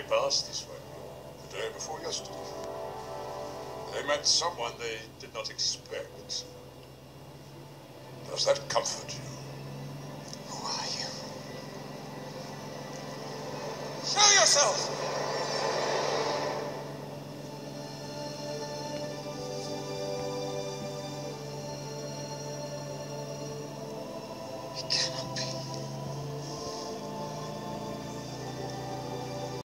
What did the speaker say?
passed this way the day before yesterday. They met someone they did not expect. Does that comfort you? Who are you? Show yourself! It cannot be.